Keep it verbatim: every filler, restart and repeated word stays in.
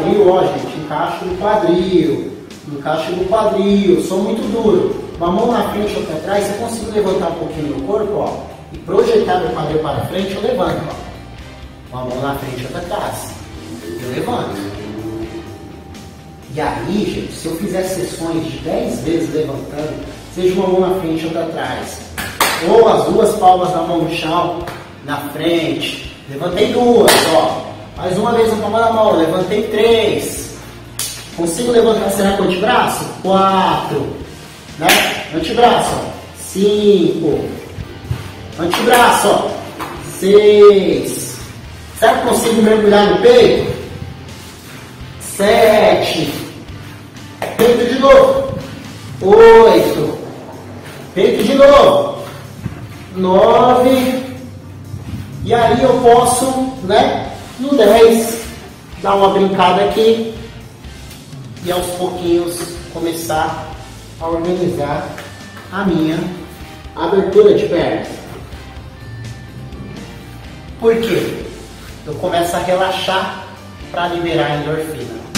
quadril, ó, gente, encaixo no quadril, encaixo no quadril, sou muito duro. Uma mão na frente, outra atrás, se eu consigo levantar um pouquinho meu corpo, ó, e projetar meu quadril para frente, eu levanto, ó. Uma mão na frente, outra atrás. Eu levanto. E aí, gente, se eu fizer sessões de dez vezes levantando, seja uma mão na frente, outra atrás, ou as duas palmas da mão no chão, na frente, levantei duas, ó. Mais uma vez na palma da mão, levantei três. Consigo levantar, será com o antebraço? Quatro. Né? Antebraço, ó. Cinco. Antebraço, ó. Seis. Será que consigo mergulhar no peito? Sete. Peito de novo. Oito. Peito de novo. Nove. E aí eu posso, né? No dez, dar uma brincada aqui e aos pouquinhos começar a organizar a minha abertura de perna. Por quê? Eu começo a relaxar para liberar a endorfina.